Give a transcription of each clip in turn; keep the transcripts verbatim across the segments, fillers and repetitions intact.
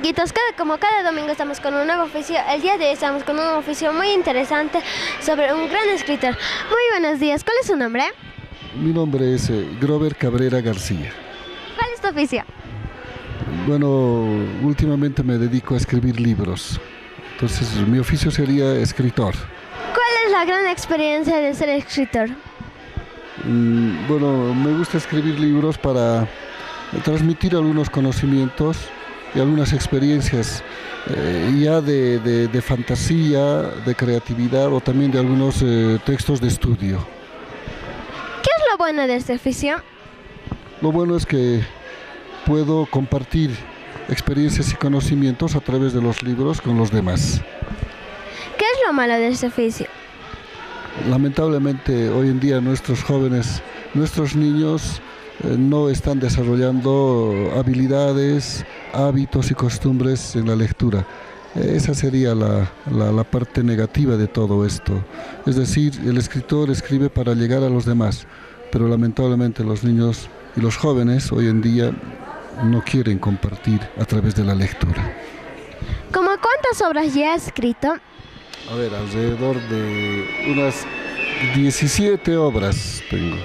amiguitos, cada, como cada domingo estamos con un nuevo oficio. El día de hoy estamos con un oficio muy interesante sobre un gran escritor. Muy buenos días, ¿cuál es su nombre? Mi nombre es eh, Grover Cabrera García. ¿Cuál es tu oficio? Bueno, últimamente me dedico a escribir libros. Entonces, mi oficio sería escritor. ¿Cuál es la gran experiencia de ser escritor? Mm, bueno, me gusta escribir libros para transmitir algunos conocimientos y algunas experiencias eh, ya de, de, de fantasía, de creatividad o también de algunos eh, textos de estudio. ¿Qué es lo bueno de este oficio? Lo bueno es que puedo compartir experiencias y conocimientos a través de los libros con los demás. ¿Qué es lo malo de este oficio? Lamentablemente hoy en día nuestros jóvenes, nuestros niños eh, no están desarrollando habilidades, hábitos y costumbres en la lectura. Eh, esa sería la, la, la parte negativa de todo esto. Es decir, el escritor escribe para llegar a los demás, pero lamentablemente los niños y los jóvenes hoy en día no quieren compartir a través de la lectura. ¿Cómo cuántas obras ya ha escrito? A ver, alrededor de unas diecisiete obras tengo.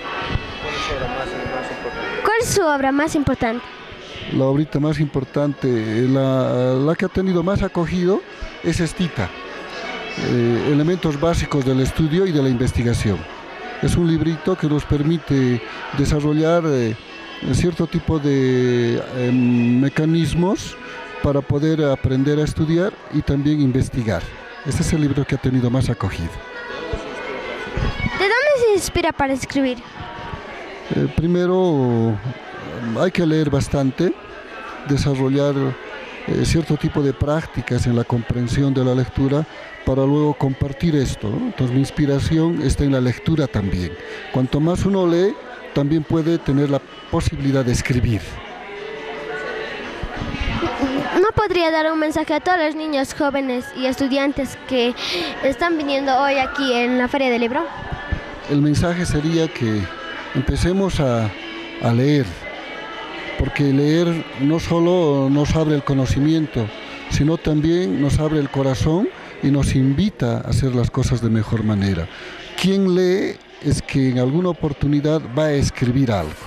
¿Cuál es su obra más importante? La obrita más importante, la, la que ha tenido más acogido, es Estita, eh, Elementos básicos del estudio y de la investigación. Es un librito que nos permite desarrollar eh, cierto tipo de eh, mecanismos para poder aprender a estudiar y también investigar. Este es el libro que ha tenido más acogida. ¿De dónde se inspira para escribir? Eh, primero hay que leer bastante, desarrollar eh, cierto tipo de prácticas en la comprensión de la lectura para luego compartir esto, ¿no? Entonces mi inspiración está en la lectura también. Cuanto más uno lee, también puede tener la posibilidad de escribir. ¿No podría dar un mensaje a todos los niños, jóvenes y estudiantes que están viniendo hoy aquí en la Feria del Libro? El mensaje sería que empecemos a, a leer, porque leer no solo nos abre el conocimiento, sino también nos abre el corazón y nos invita a hacer las cosas de mejor manera. Quien lee es que en alguna oportunidad va a escribir algo.